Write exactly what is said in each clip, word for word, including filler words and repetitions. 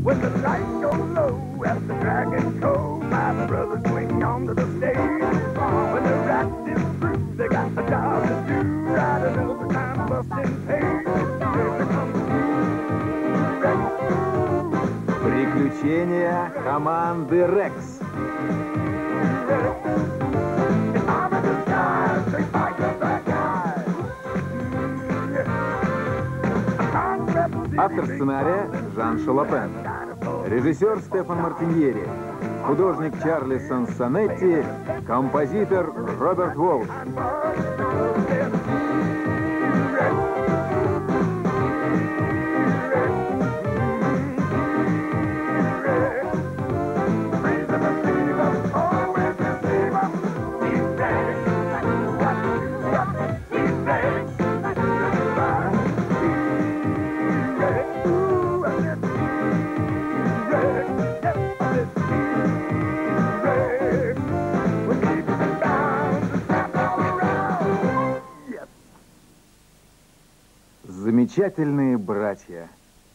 When the light goes low at the Dragon Cove, my brothers swing on to the stage. When the rats is through, they got a job to do. Right another time busting page. Here comes Rex. Приключения команды Рекс. Автор сценария Жан Шалопен. Режиссер Стефан Мартиньери. Художник Чарли Сансонетти. Композитор Роберт Уолш. Замечательные братья.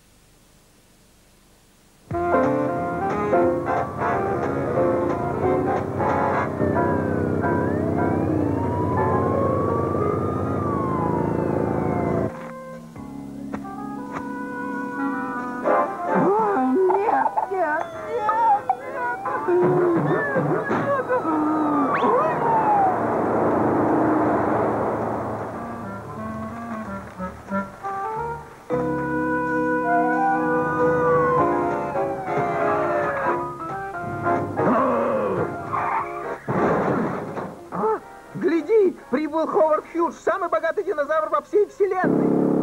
Прибыл Ховард Хьюдж, самый богатый динозавр во всей вселенной.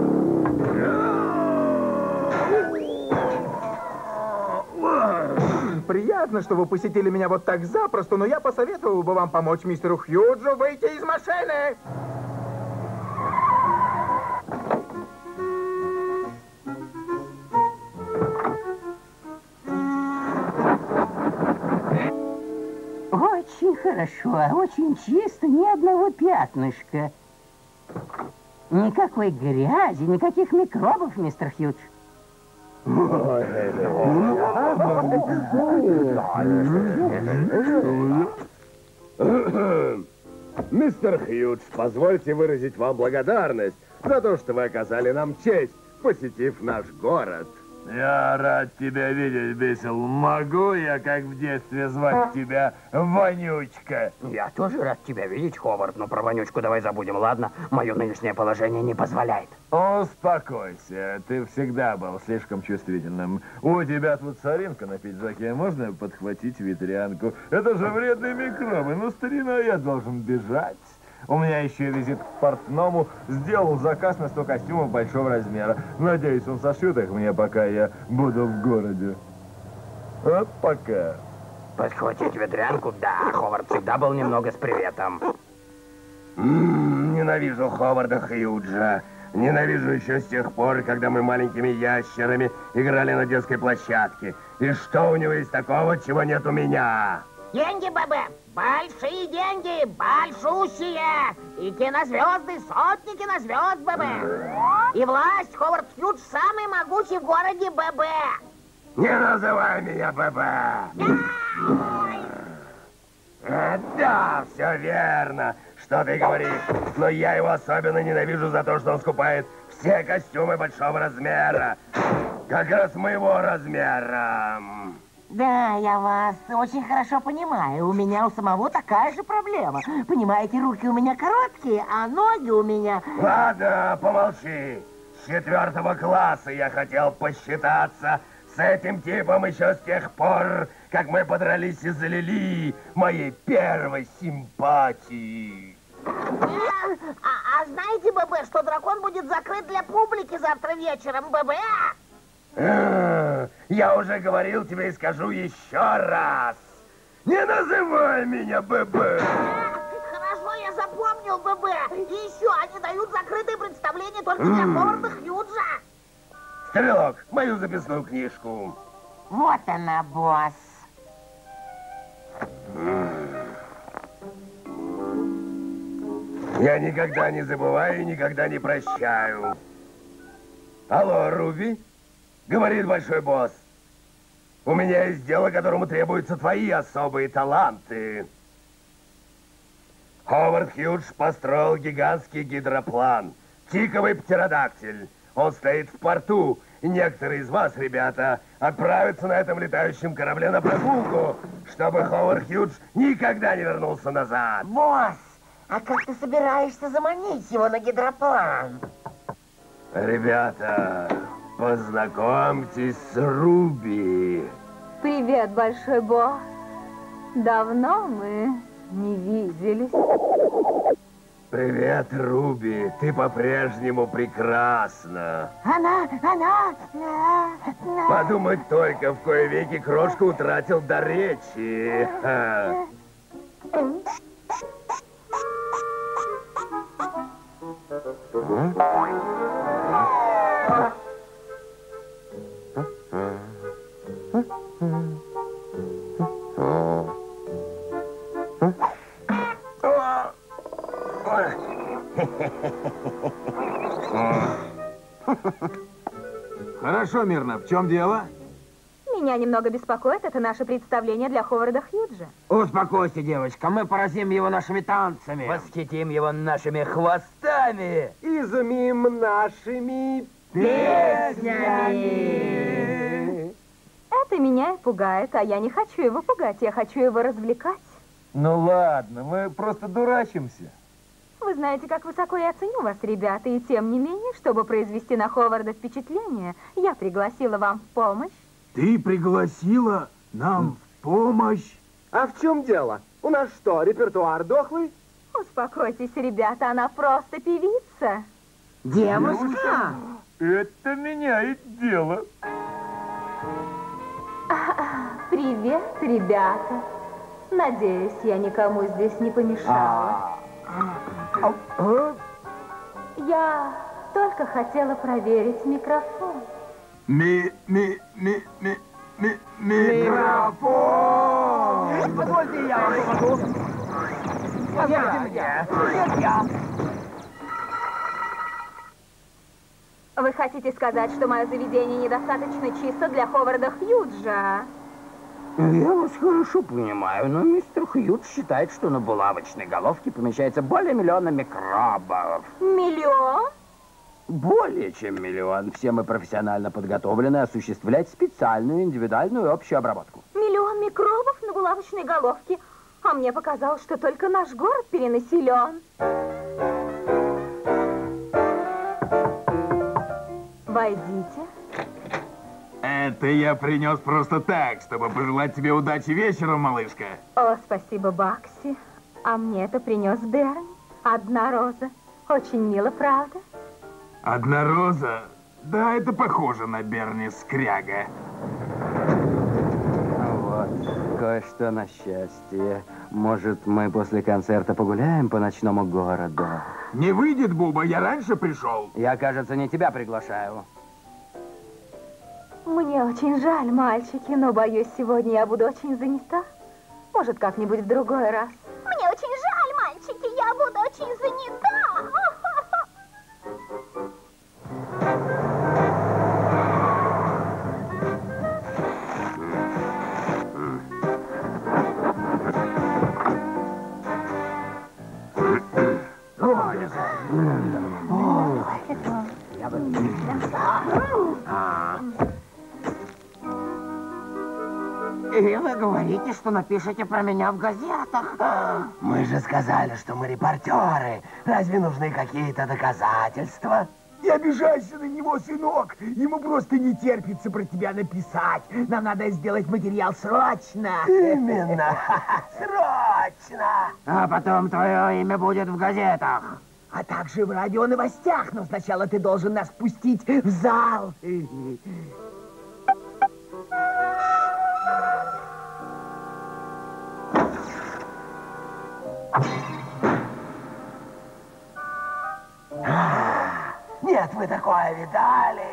Приятно, что вы посетили меня вот так запросто, но я посоветовал бы вам помочь мистеру Хьюджу выйти из машины. Очень хорошо, очень чисто, ни одного пятнышка. Никакой грязи, никаких микробов, мистер Хьюдж. Мистер Хьюдж, позвольте выразить вам благодарность за то, что вы оказали нам честь, посетив наш город. Я рад тебя видеть, Бисел. Могу я, как в детстве, звать тебя Вонючка? Я тоже рад тебя видеть, Ховард, но про Вонючку давай забудем, ладно? Мое нынешнее положение не позволяет. Успокойся, ты всегда был слишком чувствительным. У тебя тут соринка на пиджаке, можно подхватить ветрянку? Это же вредные микробы, но, старина, я должен бежать. У меня еще визит к портному. Сделал заказ на сто костюмов большого размера. Надеюсь, он сошьет их мне, пока я буду в городе. Вот пока. Подхватить ветрянку? Да, Ховард всегда был немного с приветом. М-м, ненавижу Ховарда Хьюджа. Ненавижу еще с тех пор, когда мы маленькими ящерами играли на детской площадке. И что у него есть такого, чего нет у меня? Деньги, ББ! Большие деньги! Большущие! И кинозвезды, сотни кинозвезд, ББ! И власть, Ховард Хьюдж самый могучий в городе, ББ! Не называй меня ББ! А, да, все верно, что ты говоришь. Но я его особенно ненавижу за то, что он скупает все костюмы большого размера. Как раз моего размера. Да, я вас очень хорошо понимаю. У меня у самого такая же проблема. Понимаете, руки у меня короткие, а ноги у меня... Ладно, помолчи. С четвертого класса я хотел посчитаться с этим типом еще с тех пор, как мы подрались из-за Лили, моей первой симпатии. А, а знаете, ББ, что дракон будет закрыт для публики завтра вечером, ББ? А, я уже говорил тебе и скажу еще раз. Не называй меня ББ. Хорошо, я запомнил, ББ. И еще они дают закрытые представления только для Ховарда Хьюджа. Стрелок, мою записную книжку. Вот она, босс. Я никогда не забываю и никогда не прощаю. Алло, Руби? Говорит большой босс. У меня есть дело, которому требуются твои особые таланты. Ховард Хьюдж построил гигантский гидроплан. Тиковый птеродактиль. Он стоит в порту. И некоторые из вас, ребята, отправятся на этом летающем корабле на прогулку, чтобы Ховард Хьюдж никогда не вернулся назад. Босс, а как ты собираешься заманить его на гидроплан? Ребята, познакомьтесь с Руби. Привет, большой босс. Давно мы не виделись. Привет, Руби. Ты по-прежнему прекрасна. Она, она... Подумать только, в кое веки Крошка утратил дар речи. Ха. Хорошо, Мирна, в чем дело? Меня немного беспокоит это наше представление для Ховарда Хьюджа. Успокойся, девочка, мы поразим его нашими танцами. Восхитим его нашими хвостами. Изумим нашими Песнями. Это меня и пугает, а я не хочу его пугать, я хочу его развлекать. Ну ладно, мы просто дурачимся. Вы знаете, как высоко я ценю вас, ребята, и тем не менее, чтобы произвести на Ховарда впечатление, я пригласила вам в помощь. Ты пригласила нам в помощь? А в чем дело? У нас что, репертуар дохлый? Успокойтесь, ребята, она просто певица. Девушка! Это меняет дело. Привет, ребята. Надеюсь, я никому здесь не помешала. Я только хотела проверить микрофон. Ми, ми, ми, ми, ми, микрофон! Позвольте, я вам помогу. Позвольте мне. Нет, я. Вы хотите сказать, что мое заведение недостаточно чисто для Ховарда Хьюджа? Я вас хорошо понимаю, но мистер Хьюдж считает, что на булавочной головке помещается более миллиона микробов. Миллион? Более чем миллион. Все мы профессионально подготовлены осуществлять специальную индивидуальную общую обработку. Миллион микробов на булавочной головке? А мне показалось, что только наш город перенаселен. Войдите. Это я принес просто так, чтобы пожелать тебе удачи вечером, малышка. О, спасибо, Бакси. А мне это принес Берни. Одна роза. Очень мило, правда? Одна роза? Да, это похоже на Берни Скряга. Вот, кое-что на счастье. Может, мы после концерта погуляем по ночному городу? Не выйдет, Буба, я раньше пришел. Я, кажется, не тебя приглашаю. Мне очень жаль, мальчики, но, боюсь, сегодня я буду очень занята. Может, как-нибудь в другой раз. Мне очень жаль, мальчики, я буду очень занята. И вы говорите, что напишете про меня в газетах? Мы же сказали, что мы репортеры. Разве нужны какие-то доказательства? Не обижайся на него, сынок. Ему просто не терпится про тебя написать. Нам надо сделать материал срочно. Именно. Срочно. А потом твое имя будет в газетах. А также в радионовостях. Но сначала ты должен нас пустить в зал. Нет, вы такое видали?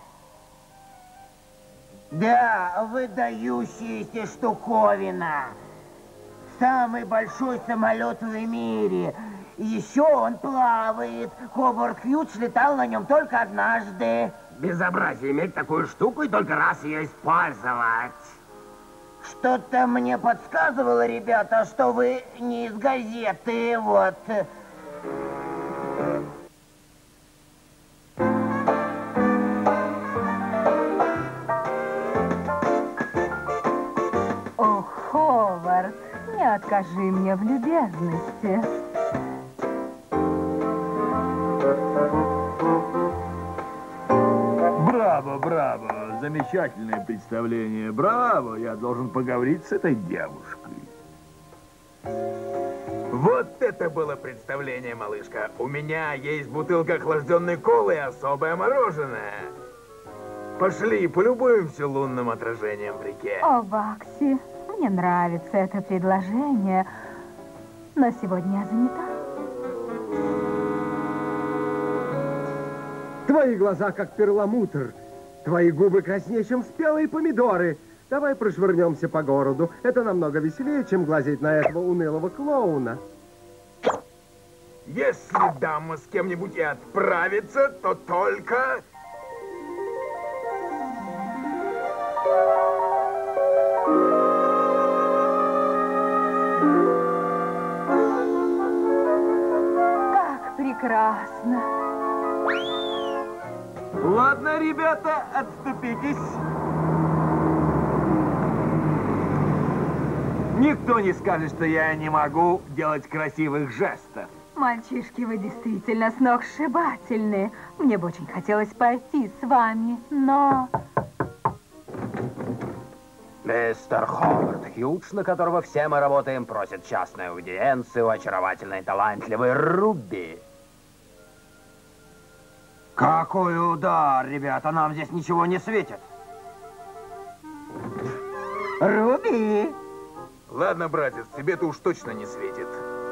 Да, выдающаяся штуковина. Самый большой самолет в мире. Еще он плавает. Ховард Хьюдж летал на нем только однажды. Безобразие иметь такую штуку и только раз ее использовать. Что-то мне подсказывало, ребята, что вы не из газеты, вот. О, Ховард, не откажи мне в любезности. Браво, браво! Замечательное представление. Браво! Я должен поговорить с этой девушкой. Вот это было представление, малышка. У меня есть бутылка охлажденной колы и особое мороженое. Пошли, полюбуемся лунным отражением в реке. О, Бакси, мне нравится это предложение, но сегодня я занята. Твои глаза как перламутр. Твои губы краснее, чем спелые помидоры. Давай прошвырнемся по городу. Это намного веселее, чем глазеть на этого унылого клоуна. Если дама с кем-нибудь и отправится, то только... Как прекрасно. Ладно, ребята, отступитесь. Никто не скажет, что я не могу делать красивых жестов. Мальчишки, вы действительно сногсшибательны. Мне бы очень хотелось пойти с вами, но... Мистер Ховард Хьюдж, на которого все мы работаем, просит частную аудиенцию у очаровательной, талантливой Руби. Какой удар, ребята, нам здесь ничего не светит. Руби! Ладно, братец, тебе-то уж точно не светит.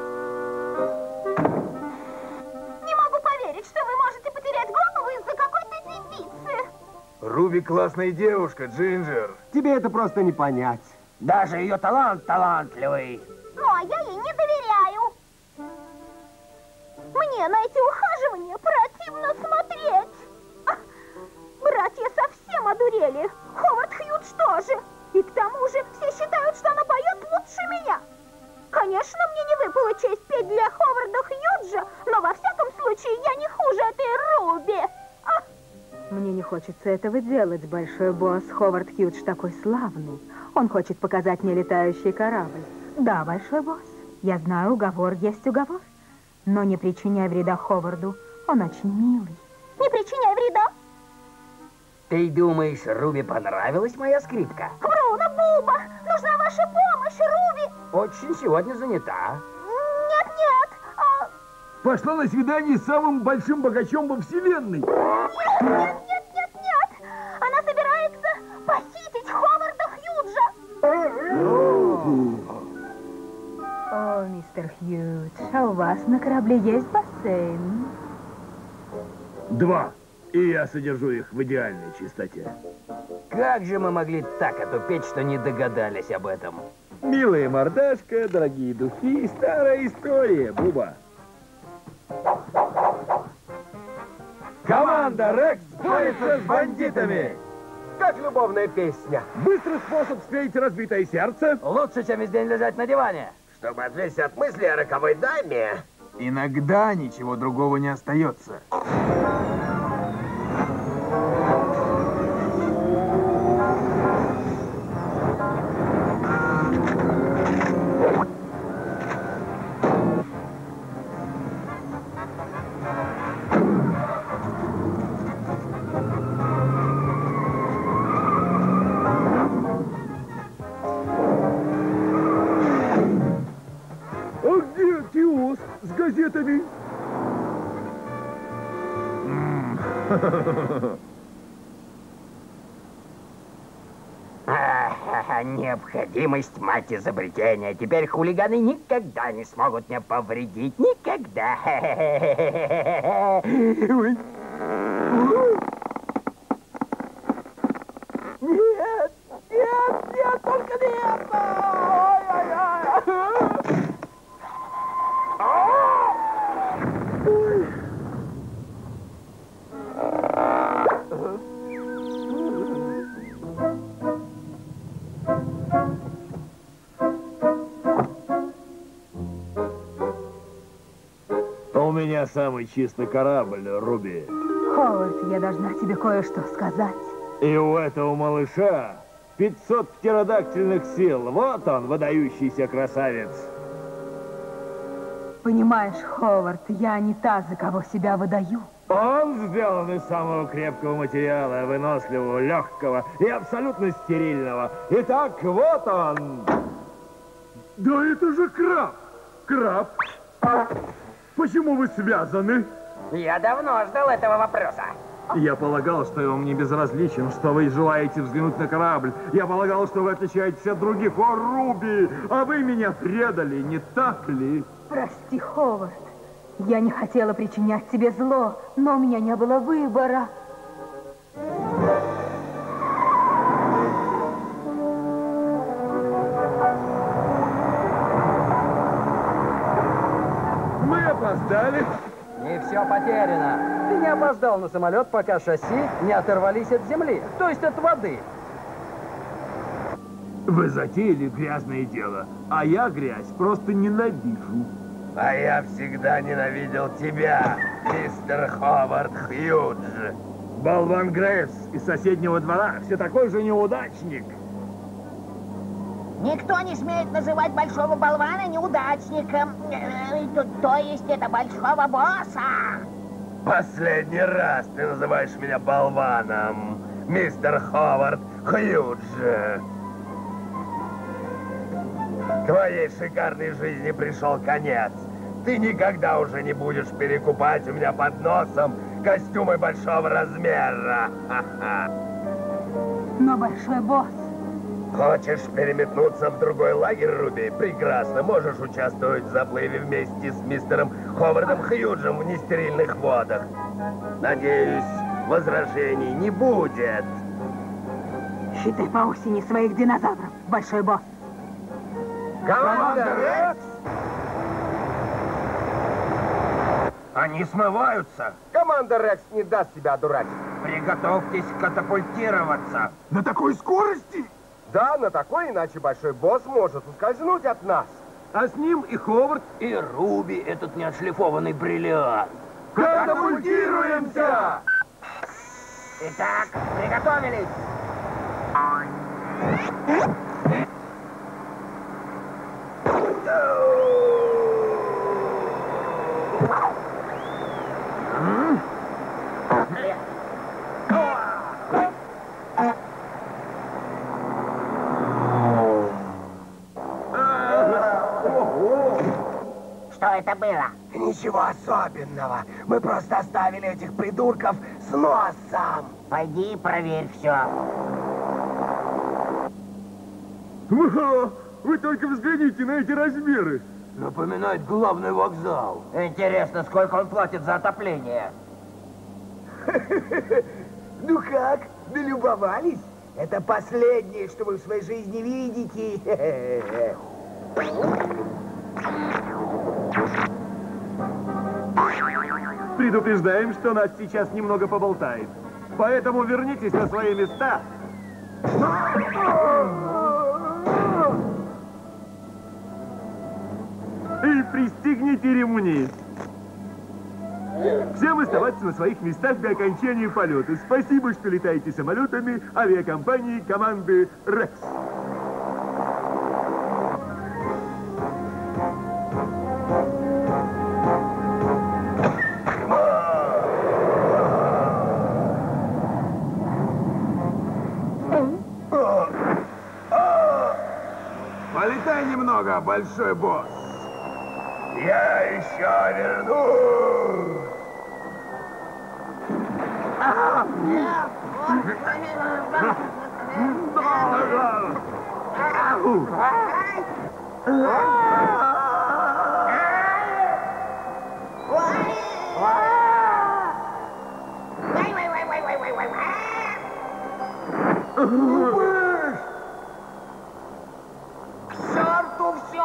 Не могу поверить, что вы можете потерять голову из-за какой-то девицы. Руби классная девушка, Джинджер. Тебе это просто не понять. Даже ее талант талантливый. Ну, а я ей не доверяю. Мне на эти ухаживания противно смотреть. А, братья совсем одурели. Ховард Хьюдж тоже. И к тому же все считают, что она поет лучше меня. Конечно, мне не выпала честь петь для Ховарда Хьюджа, но во всяком случае я не хуже этой Руби. А? Мне не хочется этого делать, большой босс. Ховард Хьюдж такой славный. Он хочет показать мне летающий корабль. Да, большой босс. Я знаю, уговор есть уговор. Но не причиняй вреда Ховарду. Он очень милый. Не причиняй вреда. Ты думаешь, Руби понравилась моя скрипка? Бруно, Буба, нужна ваша помощь, Руби. Очень сегодня занята. Нет-нет. А... Пошла на свидание с самым большим богачом во вселенной. Нет, нет, нет, нет, нет. Она собирается похитить Ховарда Хьюджа. О, мистер Хьюдж, а у вас на корабле есть бассейн? Два. И я содержу их в идеальной чистоте. Как же мы могли так отупеть, что не догадались об этом? Милая мордашка, дорогие духи, старая история, Буба. Команда Рекс борется с бандитами. Как любовная песня. Быстрый способ встретить разбитое сердце. Лучше, чем весь день лежать на диване. Чтобы отвлечься от мысли о роковой даме. Иногда ничего другого не остается. А где киоск с газетами? Необходимость мать изобретения. Теперь хулиганы никогда не смогут мне повредить. Никогда. Нет, нет, нет, только не это! Ой-ой-ой! самый чистый корабль, Руби. Ховард, я должна тебе кое-что сказать. И у этого малыша пятьсот птеродактильных сил. Вот он, выдающийся красавец. Понимаешь, Ховард, я не та, за кого себя выдаю. Он сделан из самого крепкого материала, выносливого, легкого и абсолютно стерильного. Итак, вот он. Да это же краб! Краб! Почему вы связаны? Я давно ждал этого вопроса. Я полагал, что я вам не безразличен, что вы желаете взглянуть на корабль. Я полагал, что вы отличаетесь от других. О, Руби, а вы меня предали, не так ли? Прости, Ховард. Я не хотела причинять тебе зло, но у меня не было выбора. Мы опоздали. Не все потеряно. Ты не опоздал на самолет, пока шасси не оторвались от земли, то есть от воды. Вы затеяли грязное дело, а я грязь просто ненавижу. А я всегда ненавидел тебя, мистер Ховард Хьюдж. Болван Грейвс из соседнего двора все такой же неудачник. Никто не смеет называть большого болвана неудачником. Э, То, то есть это большого босса. Последний раз ты называешь меня болваном, мистер Ховард Хьюдж. Твоей шикарной жизни пришел конец. Ты никогда уже не будешь перекупать у меня под носом костюмы большого размера. Ха-ха. Но, большой босс... Хочешь переметнуться в другой лагерь, Руби? Прекрасно. Можешь участвовать в заплыве вместе с мистером Ховардом Хьюджем в нестерильных водах. Надеюсь, возражений не будет. Считай по осени своих динозавров, большой босс. Команда Рекс! Они смываются. Команда Рекс не даст себя одурачить. Приготовьтесь катапультироваться. На такой скорости? Да, на такой, иначе большой босс может ускользнуть от нас. А с ним и Ховард. И Руби, этот неотшлифованный бриллиант. Катапультируемся! Итак, приготовились. Что это было? Ничего особенного. Мы просто оставили этих придурков с носом. Пойди и проверь все. Ого, вы только взгляните на эти размеры. Напоминает главный вокзал. Интересно, сколько он платит за отопление? Ну как, налюбовались? Это последнее, что вы в своей жизни видите. Предупреждаем, что нас сейчас немного поболтает. Поэтому вернитесь на свои места. И пристегните ремни. Всем оставаться на своих местах до окончания полета. Спасибо, что летаете самолетами авиакомпании команды Рекс. Полетай немного, большой босс. Я еще вернусь. К черту все!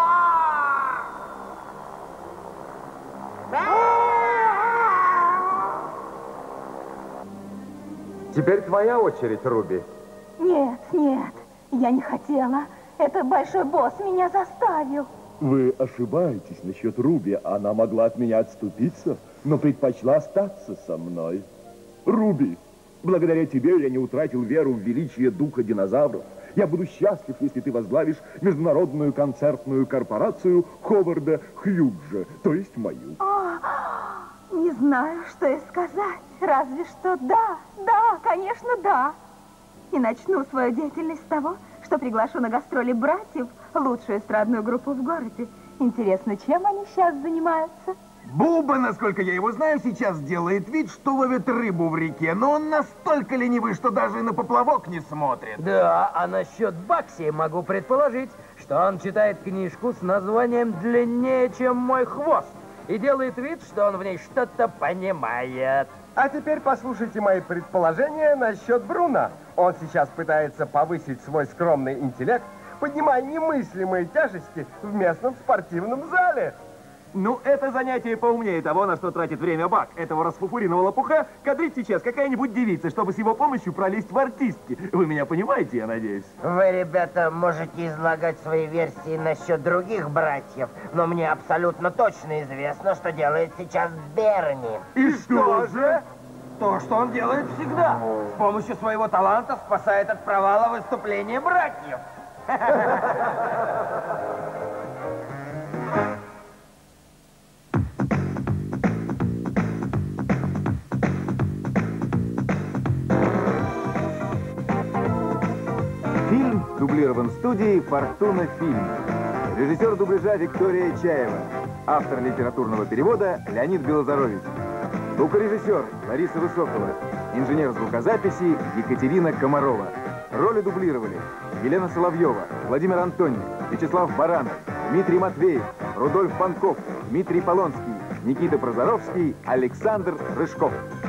Теперь твоя очередь, Руби. Нет, нет, я не хотела. Это большой босс меня заставил. Вы ошибаетесь насчет Руби. Она могла от меня отступиться. но предпочла остаться со мной. Руби, благодаря тебе я не утратил веру в величие духа динозавров. Я буду счастлив, если ты возглавишь международную концертную корпорацию Ховарда Хьюджа, то есть мою. О, не знаю, что и сказать. Разве что да, да, конечно, да. И начну свою деятельность с того, что приглашу на гастроли братьев, лучшую эстрадную группу в городе. Интересно, чем они сейчас занимаются? Буба, насколько я его знаю, сейчас делает вид, что ловит рыбу в реке, но он настолько ленивый, что даже на поплавок не смотрит. Да, а насчет Бакси могу предположить, что он читает книжку с названием «Длиннее, чем мой хвост» и делает вид, что он в ней что-то понимает. А теперь послушайте мои предположения насчет Бруно. Он сейчас пытается повысить свой скромный интеллект, поднимая немыслимые тяжести в местном спортивном зале. Ну, это занятие поумнее того, на что тратит время Бак. Этого расфуфуренного лопуха кадрит сейчас какая-нибудь девица, чтобы с его помощью пролезть в артистки. Вы меня понимаете, я надеюсь? Вы, ребята, можете излагать свои версии насчет других братьев, но мне абсолютно точно известно, что делает сейчас Берни. И что же? То, что он делает всегда. С помощью своего таланта спасает от провала выступления братьев. Фильм дублирован студией «Фортуна Фильм». Режиссер дубляжа Виктория Чаева. Автор литературного перевода Леонид Белозарович. Звукорежиссер Лариса Высокова. Инженер звукозаписи Екатерина Комарова. Роли дублировали Елена Соловьева, Владимир Антонин, Вячеслав Баранов, Дмитрий Матвеев, Рудольф Панков, Дмитрий Полонский, Никита Прозоровский, Александр Рыжков.